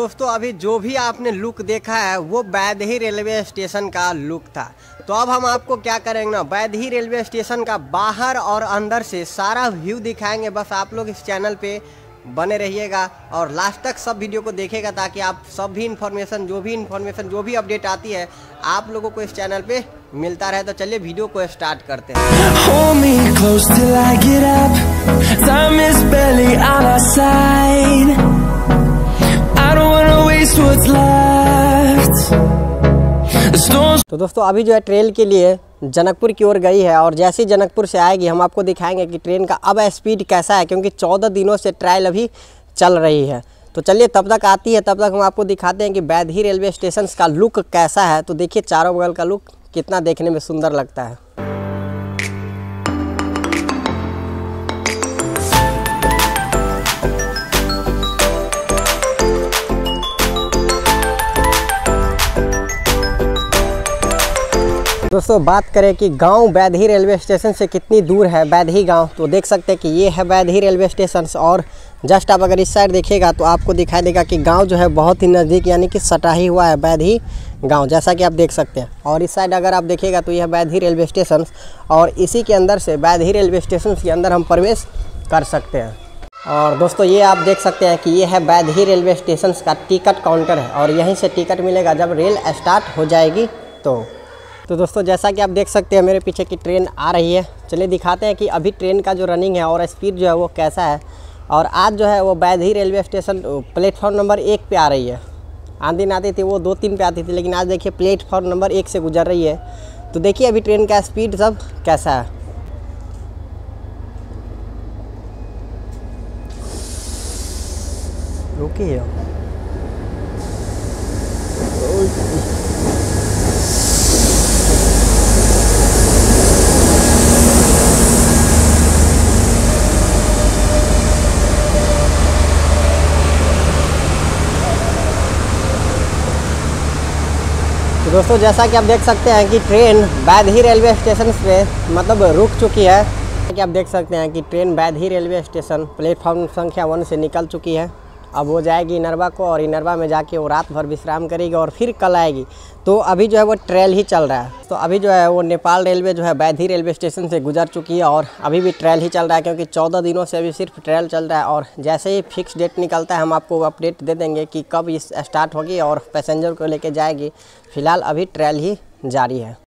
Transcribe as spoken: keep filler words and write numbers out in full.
दोस्तों अभी जो भी आपने लुक देखा है वो बैदही रेलवे स्टेशन का लुक था। तो अब हम आपको क्या करेंगे ना, बैदही रेलवे स्टेशन का बाहर और अंदर से सारा व्यू दिखाएंगे। बस आप लोग इस चैनल पे बने रहिएगा और लास्ट तक सब वीडियो को देखिएगा ताकि आप सब भी इन्फॉर्मेशन जो भी इन्फॉर्मेशन जो भी अपडेट आती है आप लोगों को इस चैनल पे मिलता रहे। तो चलिए वीडियो को स्टार्ट करते हैं। Hold me close till I get up. Time is barely on our side. I don't wanna waste what's left. The storms. तो दोस्तों अभी जो है ट्रेन के लिए जनकपुर की ओर गई है और जैसे ही जनकपुर से आएगी हम आपको दिखाएंगे कि ट्रेन का अब स्पीड कैसा है, क्योंकि चौदह दिनों से ट्रायल अभी चल रही है। तो चलिए तब तक आती है, तब तक हम आपको दिखाते हैं कि बैदही रेलवे स्टेशन का लुक कैसा है। तो देखिए चारों बगल का लुक कितना देखने में सुंदर लगता है। दोस्तों बात करें कि गांव बैदही रेलवे स्टेशन से कितनी दूर है बैदही गांव, तो देख सकते हैं कि ये है बैदही रेलवे स्टेशन और जस्ट आप अगर इस साइड देखिएगा तो आपको दिखाई देगा कि गांव जो है बहुत ही नज़दीक यानी कि सटा ही हुआ है बैदही गांव, जैसा कि आप देख सकते हैं। और इस साइड अगर आप देखिएगा तो यह बैदही रेलवे स्टेशन और इसी के अंदर से बैदही रेलवे स्टेशन के अंदर हम प्रवेश कर सकते हैं। और दोस्तों ये आप देख सकते हैं कि ये है बैदही रेलवे स्टेशन का टिकट काउंटर है और यहीं से टिकट मिलेगा जब रेल स्टार्ट हो जाएगी। तो तो दोस्तों जैसा कि आप देख सकते हैं मेरे पीछे की ट्रेन आ रही है। चलिए दिखाते हैं कि अभी ट्रेन का जो रनिंग है और स्पीड जो है वो कैसा है। और आज जो है वो Baidahi railway station platform number एक पे आ रही है। आधी दिन आती थी वो दो तीन पे आती थी, लेकिन आज देखिए प्लेटफॉर्म नंबर एक से गुजर रही है। तो देखिए अभी ट्रेन का स्पीड सब कैसा है। रुकिए तो दोस्तों जैसा कि आप देख सकते हैं कि ट्रेन बैदही रेलवे स्टेशन पे मतलब रुक चुकी है। कि आप देख सकते हैं कि train Baidahi railway station platform संख्या वन से निकल चुकी है। अब वो जाएगी इनरवा को और इनरवा में जाके वो रात भर विश्राम करेगी और फिर कल आएगी। तो अभी जो है वो ट्रेल ही चल रहा है। तो अभी जो है वो नेपाल रेलवे जो है बैदही रेलवे स्टेशन से गुजर चुकी है और अभी भी ट्रेल ही चल रहा है, क्योंकि चौदह दिनों से अभी सिर्फ ट्रेल चल रहा है। और जैसे ही फिक्स डेट निकलता है हम आपको अपडेट दे देंगे कि कब इस स्टार्ट होगी और पैसेंजर को लेके जाएगी। फ़िलहाल अभी ट्रेल ही जारी है।